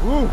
Woo!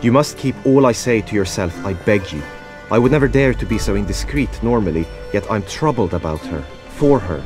You must keep all I say to yourself, I beg you. I would never dare to be so indiscreet normally, yet I'm troubled about her, for her.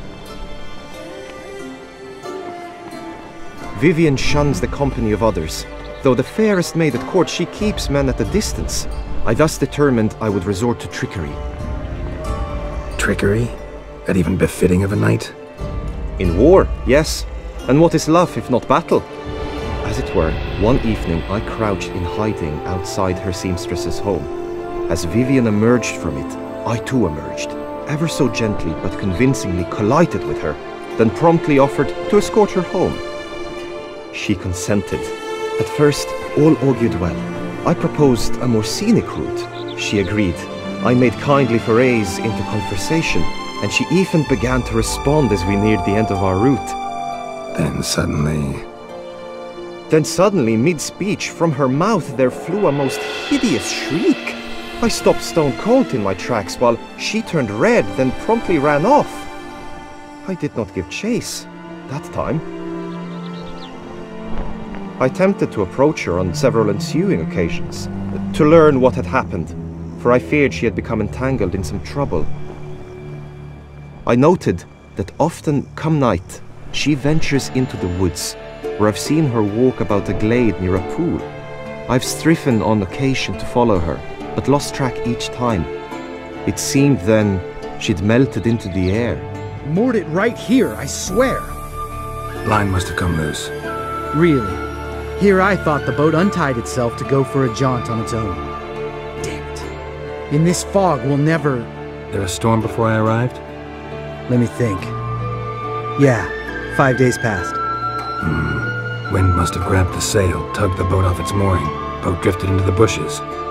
Vivienne shuns the company of others. Though the fairest maid at court, she keeps men at a distance. I thus determined I would resort to trickery. Trickery? That even befitting of a knight? In war, yes. And what is love if not battle? As it were, one evening I crouched in hiding outside her seamstress's home. As Vivienne emerged from it, I too emerged, ever so gently but convincingly collided with her, then promptly offered to escort her home. She consented. At first, all augured well. I proposed a more scenic route. She agreed. I made kindly forays into conversation, and she even began to respond as we neared the end of our route. Then suddenly, mid-speech, from her mouth there flew a most hideous shriek. I stopped stone cold in my tracks while she turned red, then promptly ran off. I did not give chase, that time. I attempted to approach her on several ensuing occasions, to learn what had happened, for I feared she had become entangled in some trouble. I noted that often, come night, she ventures into the woods, where I've seen her walk about a glade near a pool. I've striven on occasion to follow her, but lost track each time. It seemed then she'd melted into the air. Moored it right here, I swear. Line must have come loose. Really? Here I thought the boat untied itself to go for a jaunt on its own. Damn it. In this fog, we'll never... There a storm before I arrived? Let me think. Yeah, 5 days passed. Wind must have grabbed the sail, tugged the boat off its mooring. Boat drifted into the bushes.